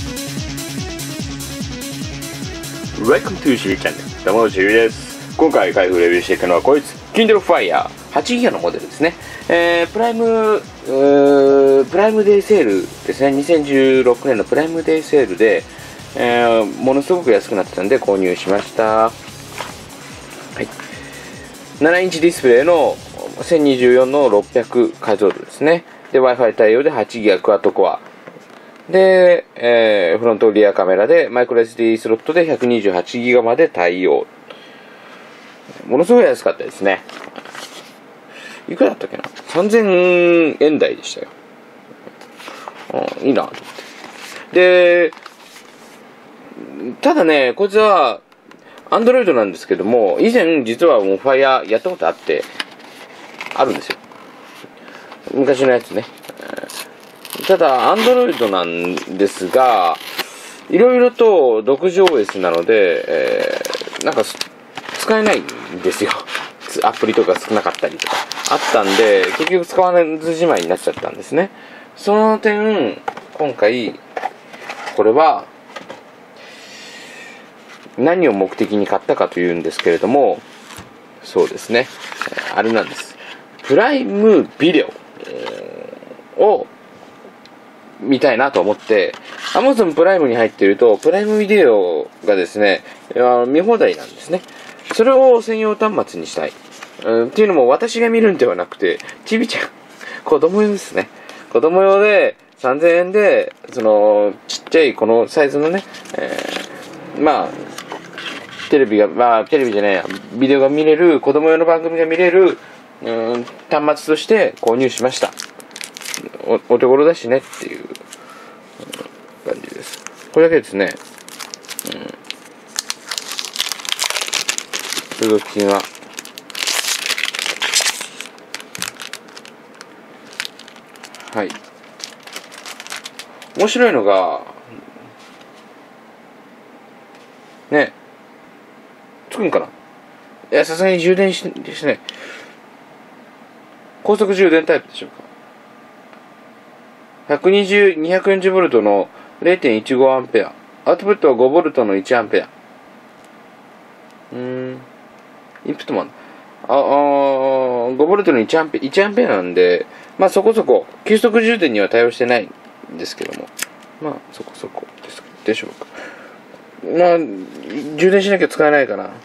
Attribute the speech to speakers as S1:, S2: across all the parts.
S1: Welcome to シリチャンネル。玉野しりです。今回開封レビューしていくのはこいつ Kindle Fire 8ギガのモデルですね。プライムデーセールですね。2016年のプライムデーセールで、ものすごく安くなってたんで購入しました。はい、7インチディスプレイの1024の600解像度ですね。で Wi-Fi 対応で8ギガクワッドコアで、フロントリアカメラでマイクロ SD スロットで128ギガまで対応。ものすごい安かったですね。いくらだったっけな、3000円台でしたよ。いいなと思って。で、ただね、こいつは Android なんですけども、以前実はもう Fire やったことあるんですよ。昔のやつね。ただ Android なんですが、いろいろと独自 OS なので、なんか使えないんですよ。アプリとか少なかったりとかあったんで、結局使わずじまいになっちゃったんですね。その点、今回これは何を目的に買ったかというんですけれども、そうですね、あれなんです。プライムビデオを見たいなと思って、Amazon プライムに入っていると、プライムビデオがですね、見放題なんですね。それを専用端末にしたい。っていうのも、私が見るんではなくて、ちびちゃん、子供用ですね。子供用で、3000円で、ちっちゃいこのサイズのね、テレビじゃないや、ビデオが見れる、子供用の番組が見れる、端末として購入しました。お手頃だしねっていう感じです。これだけですね。付属品ははい。面白いのがね、つくんかな。いや、さすがに充電してない。高速充電タイプでしょうか。240V の 0.15A、アウトプットは 5V の 1A。インプットも5V の 1A なんで、そこそこ急速充電には対応してないんですけども、そこそこでしょうか。充電しなきゃ使えないかな。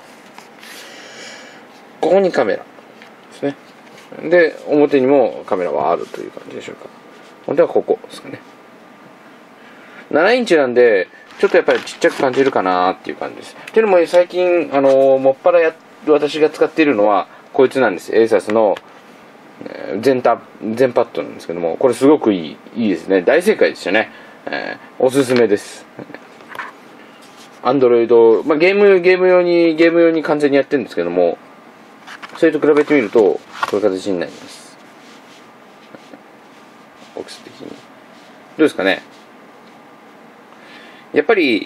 S1: ここにカメラですね。で、表にもカメラはあるという感じでしょうか。本当はここですかね。7インチなんで、ちょっとやっぱりちっちゃく感じるかなっていう感じです。っていうのも最近、もっぱら私が使っているのは、こいつなんです。ASUS の全パッドなんですけども、これすごくいいですね。大正解でしたね。おすすめです。Android、ゲーム用に完全にやってるんですけども、それと比べてみると、こういう形になります。大きさ的に。どうですかね。やっぱり、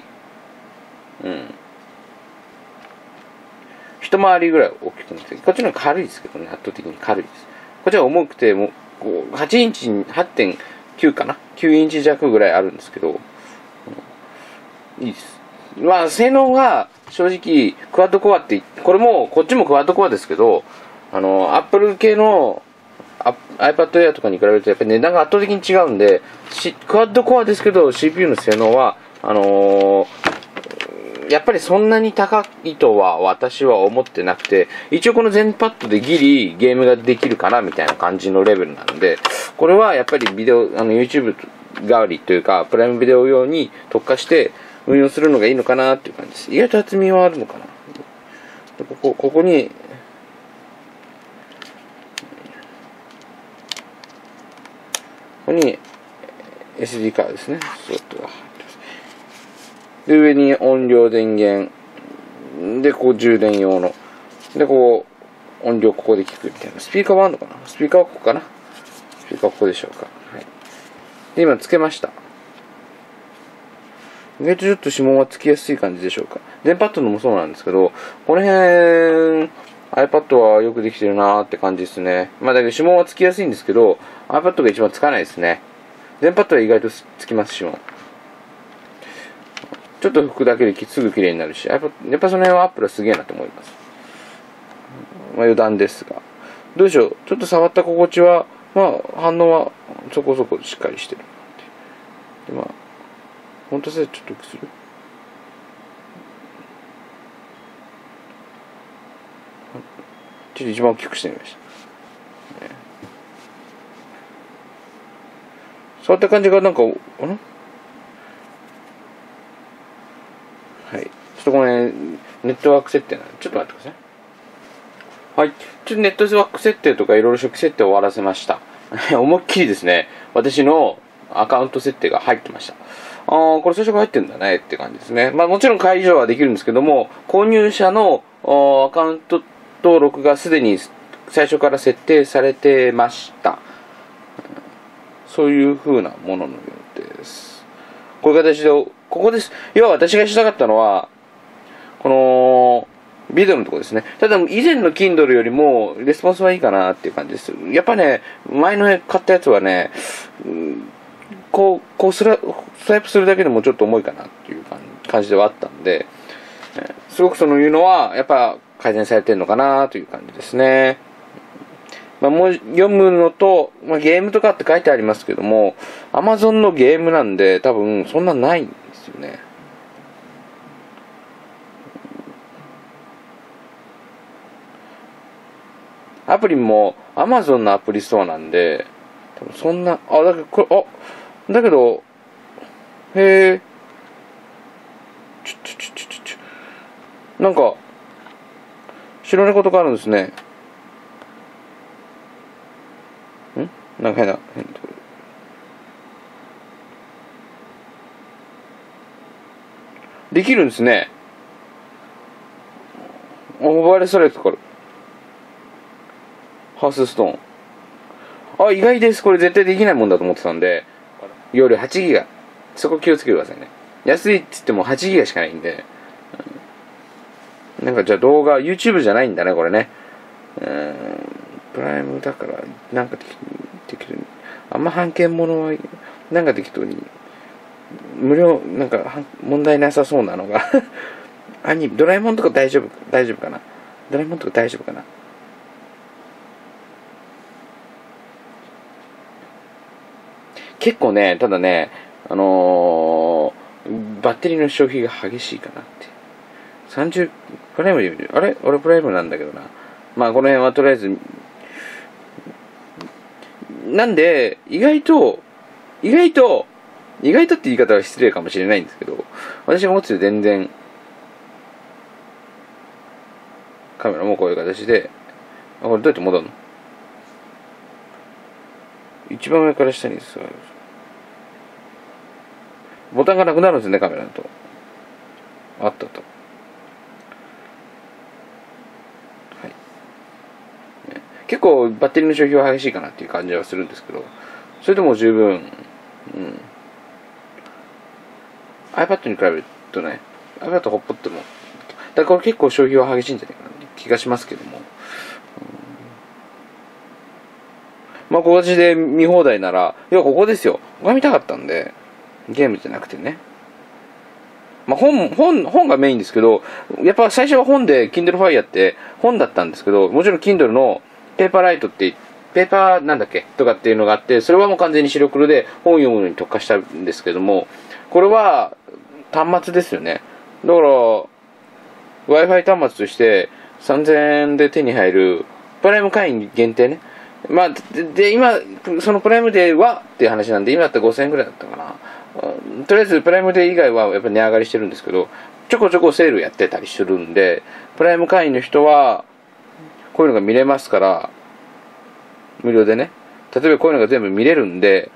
S1: 一回りぐらい大きくなって、こっちの方が軽いですけどね、圧倒的に軽いです。こっちは重くて、8インチ、8.9 かな ?9 インチ弱ぐらいあるんですけど、いいです。性能が正直、クワッドコアって、こっちもクワッドコアですけど、Apple 系のiPad Air とかに比べるとやっぱり値段が圧倒的に違うんで、クワッドコアですけど CPU の性能はやっぱりそんなに高いとは私は思ってなくて、一応この全パッドでギリゲームができるかなみたいな感じのレベルなので、これはやっぱりYouTube 代わりというかプライムビデオ用に特化して運用するのがいいのかなっていう感じです。意外と厚みはあるのかな。ここにSD カードですね。スロットが入ってます。で、上に音量電源。で、充電用の。で、音量ここで聞くみたいな。スピーカーはあるのかな。スピーカーはここかな。スピーカーはここでしょうか。はい。で、今つけました。意外とちょっと指紋はつきやすい感じでしょうか。全パッドのもそうなんですけど、この辺、iPad はよくできてるなーって感じですね。だけど指紋はつきやすいんですけど、iPad が一番つかないですね。全パッドは意外とつきます、指紋。 ちょっと拭くだけですぐ綺麗になるし、やっぱその辺はアップルはすげえなと思います。まあ余談ですが。どうでしょう。ちょっと触った心地は、まあ反応はそこそこしっかりしてる。で、まあ、本当性ちょっと良くする。ちょっと一番大きくしてみました。触った感じがなんか、はい。ちょっとこれ、ネットワーク設定なんで、ちょっと待ってください。はい。ちょっとネットワーク設定とかいろいろ初期設定を終わらせました。思いっきりですね、私のアカウント設定が入ってました。これ最初から入ってるんだねって感じですね。まあもちろん解除はできるんですけども、購入者のアカウント登録がすでに最初から設定されてました。そういう風なもののようです。こういう形で、ここです。要は私がしたかったのは、この、ビデオのところですね。ただ、以前の Kindle よりも、レスポンスはいいかなっていう感じです。やっぱね、前の買ったやつはね、こうスワイプするだけでもちょっと重いかなっていう感じではあったんで、すごくそういうのは、やっぱ改善されてるのかなという感じですね。まあ、もう読むのと、まあ、ゲームとかって書いてありますけども、Amazon のゲームなんで、多分そんなないんですよね。アプリも Amazon のアプリストアなんで、多分そんな、だけど、へえ、なんか、白猫とかあるんですね。なんか変なところ。できるんですね。モバイルストライクかかる。ハウスストーン。意外です。これ絶対できないもんだと思ってたんで、容量8ギガ。そこ気をつけてくださいね。安いって言っても8ギガしかないんで。なんかじゃあ動画、YouTube じゃないんだね、これね。プライムだから、なんか適当に。あんま半券ものは、なんか適当に。無料、なんか問題なさそうなのが。ドラえもんとか大丈夫かな。ドラえもんとか大丈夫かな。結構ね、ただね、バッテリーの消費が激しいかなって。プライムで見る。あれ俺プライムなんだけどな。まあこの辺はとりあえず、なんで、意外とって言い方は失礼かもしれないんですけど、私が持ってる全然、カメラもこういう形で、これどうやって戻るの？一番上から下に座る。ボタンがなくなるんですね、カメラだと。あったと。はい。結構バッテリーの消費は激しいかなっていう感じはするんですけど、それでも十分、iPad に比べるとね、iPad ほっぽっても、だからこれ結構消費は激しいんじゃないかなって気がしますけども。まあ、こっちで見放題なら、いや、ここですよ。ここが見たかったんで、ゲームじゃなくてね。まあ、本がメインですけど、やっぱ最初は本で、Kindle Fire って本だったんですけど、もちろん Kindle のペーパーライトって、ペーパーなんだっけとかっていうのがあって、それはもう完全に白黒で本を読むのに特化したんですけども、これは端末ですよね。だから、Wi-Fi 端末として3000円で手に入る、プライム会員限定ね。まあ、で、今、そのプライムデーはっていう話なんで、今だったら5000円くらいだったかな。とりあえずプライムデー以外はやっぱり値上がりしてるんですけど、ちょこちょこセールやってたりするんで、プライム会員の人は、こういうのが見れますから、無料でね。例えばこういうのが全部見れるんで、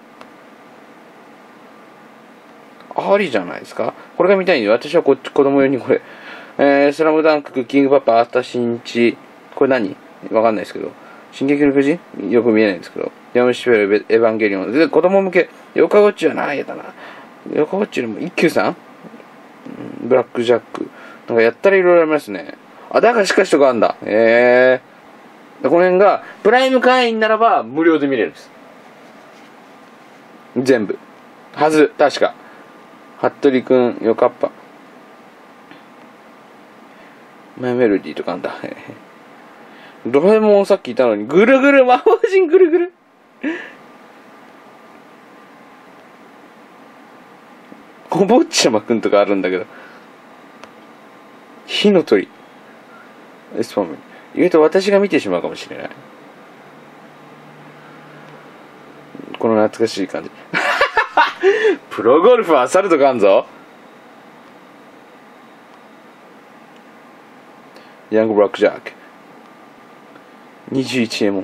S1: ありじゃないですか。これが見たいんで、私は子供用にこれ、スラムダンク、クッキングパパ、アータシンチ、これ何わかんないですけど、進撃の巨人よく見えないんですけど、ヤムシフェル、エヴァンゲリオン。で、子供向け、ヨカウォッチはないやだな。ヨカウォッチよりも一休さんブラックジャック。なんかやったらいろいろありますね。だからしかしとかあんだ。この辺が、プライム会員ならば無料で見れるんです。全部。確か。服部くん、ヨカッパ。 マイメロディーとかあんだ。ドラえもんさっきいたのに、ぐるぐる、魔法陣ぐるぐる。お坊ちゃまくんとかあるんだけど。火の鳥。スパム。意外と私が見てしまうかもしれない。この懐かしい感じ。プロゴルファーサルとかあんぞ。ヤングブラックジャック。21エモン。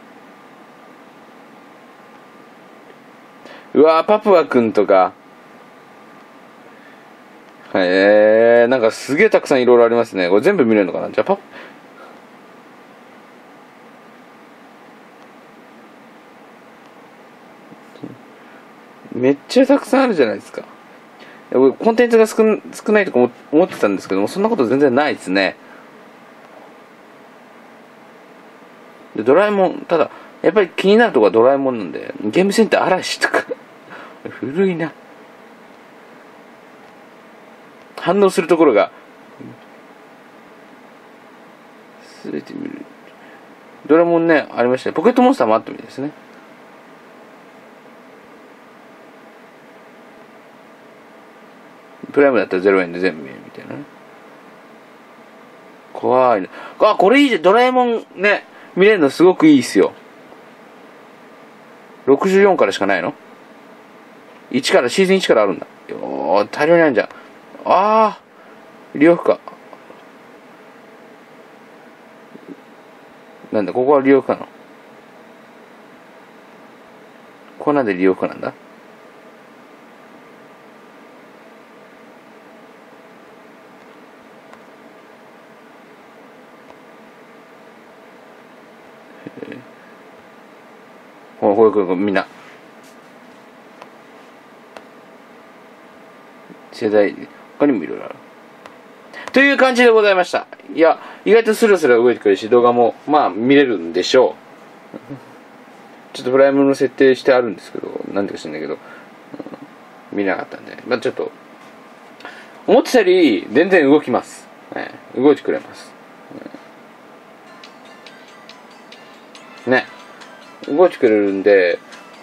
S1: うわー、パプアくんとか。なんかすげえたくさんいろいろありますね。これ全部見れるのかな。じゃあめっちゃたくさんあるじゃないですか。コンテンツが少ないとか思ってたんですけども、そんなこと全然ないですね。でドラえもん、ただやっぱり気になるところはドラえもんなんで、ゲームセンター嵐とか古いな。反応するところが全て見る。ドラえもんね、ありましたね。ポケットモンスターもあったみたいですね。プライムだったら0円で全部見えるみたいなね。怖いね。あ、これいいじゃん。ドラえもんね、見れるのすごくいいっすよ。64からしかないの ?1 から、シーズン1からあるんだ。大量にあるじゃん。あー、利用不可。なんだ、ここは利用不可なの。ここなんで利用不可なんだ。これみんな世代他にもいろいろあるという感じでございました。いや、意外とスルスル動いてくれるし、動画もまあ見れるんでしょう。ちょっとプライムの設定してあるんですけど、なんでか知らないけど、見れなかったんで、まあちょっと思ってたより全然動きます、動いてくれます、ね、動いてくれるんで、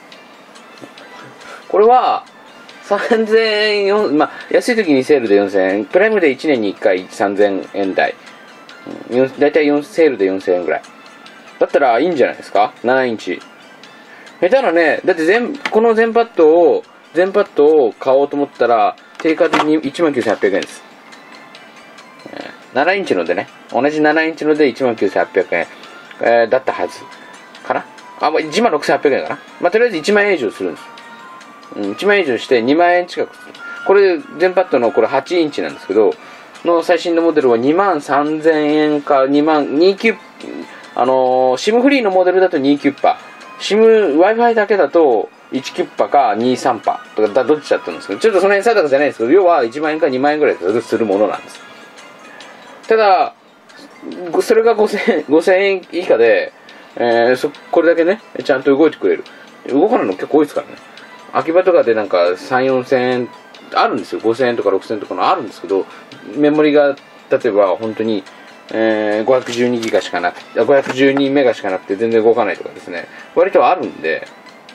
S1: これは3000円、まあ安い時にセールで4000円、プライムで1年に1回3000円台、だいたいセールで4000円ぐらいだったらいいんじゃないですか。7インチ下手なね。だってこの全パッドを買おうと思ったら定価的に19,800円です、7インチのでね、同じ7インチので19,800円、だったはずかな。1万6,800円かな。まあとりあえず1万円以上するんです。1万円以上して2万円近くする。これ全パッドのこれ8インチなんですけどの最新のモデルは23,000円か2万29、SIM フリーのモデルだと2キュッパ、SIM Wi-Fi だけだと1キュッパか23パとかどっちだったんですけど、ちょっとその辺定かじゃないですけど、要は1万円か2万円ぐらいするものなんです。ただそれが5000円以下で、これだけねちゃんと動いてくれる。動かないの結構多いですからね。秋葉とかでなんか3、4000円あるんですよ。5000円とか6000円とかのあるんですけど、メモリが例えば本当に、512ギガしかなくて、512メガしかなくて全然動かないとかですね、割とあるんで、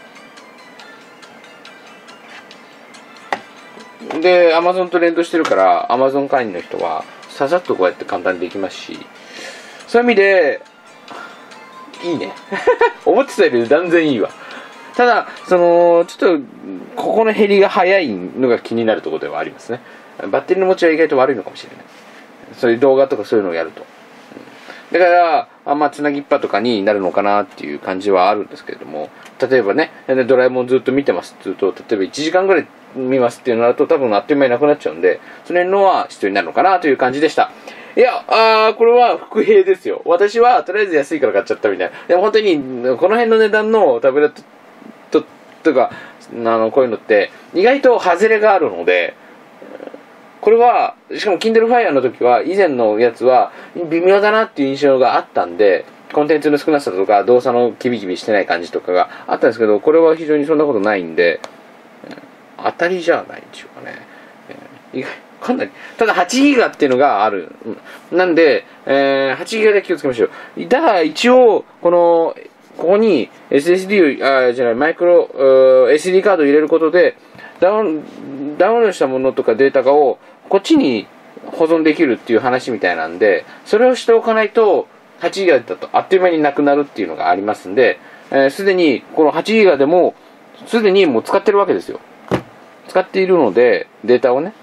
S1: で Amazon と連動してるから Amazon 会員の人はささっとこうやって簡単にできますし、そういう意味でいいね。思ってたより断然いいわ。ただちょっとここの減りが早いのが気になるところではありますね。バッテリーの持ちは意外と悪いのかもしれない。そういう動画とかそういうのをやると、だからつなぎっぱとかになるのかなっていう感じはあるんですけれども、例えばねドラえもんずっと見てますって言うと、例えば1時間ぐらい見ますっていうのだと多分あっという間になくなっちゃうんで、その辺のは必要になるのかなという感じでした。いやこれは伏兵ですよ。私はとりあえず安いから買っちゃったみたいな。でも本当にこの辺の値段のタブレットとかこういうのって意外と外れがあるので、これはしかも Kindle Fire の時は以前のやつは微妙だなっていう印象があったんで、コンテンツの少なさとか動作のキビキビしてない感じとかがあったんですけど、これは非常にそんなことないんで、当たりじゃないんでしょうかね。 かなり。ただ8ギガっていうのがある。なんで、8ギガで気をつけましょう。だから一応、ここに SSD じゃない、SD カードを入れることで、ダウンロードしたものとかデータをこっちに保存できるっていう話みたいなんで、それをしておかないと、8ギガだとあっという間になくなるっていうのがありますんで、すでにこの8ギガでも、すでにもう使ってるわけですよ。使っているので、データをね。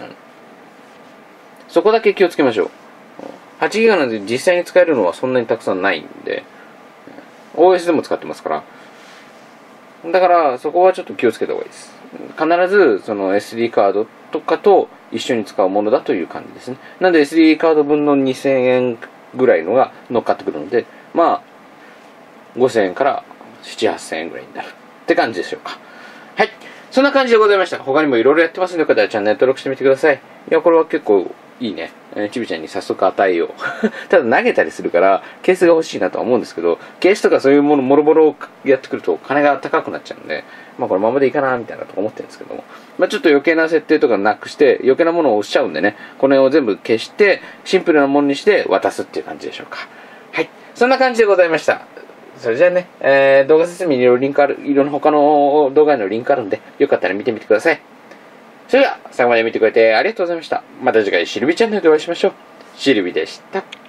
S1: そこだけ気をつけましょう。8ギガなんで実際に使えるのはそんなにたくさんないんで、OS でも使ってますから。だから、そこはちょっと気をつけた方がいいです。必ず、その SD カードとかと一緒に使うものだという感じですね。なんで SD カード分の2000円ぐらいのが乗っかってくるので、まあ、5000円から7、8000円ぐらいになるって感じでしょうか。はい。そんな感じでございました。他にもいろいろやってますので、よかったらチャンネル登録してみてください。いや、これは結構いいね。ちびちゃんに早速与えよう。ただ投げたりするから、ケースが欲しいなとは思うんですけど、ケースとかそういうもの、もろもろやってくると金が高くなっちゃうんで、まあこれままでいいかな、みたいなと思ってるんですけども。まあちょっと余計な設定とかなくして、余計なものを押しちゃうんでね、この辺を全部消して、シンプルなものにして渡すっていう感じでしょうか。はい。そんな感じでございました。それじゃあね、動画説明にいろいろリンクある、いろんな他の動画へのリンクあるんで、よかったら見てみてください。それでは、最後まで見てくれてありがとうございました。また次回、シルビチャンネルでお会いしましょう。シルビでした。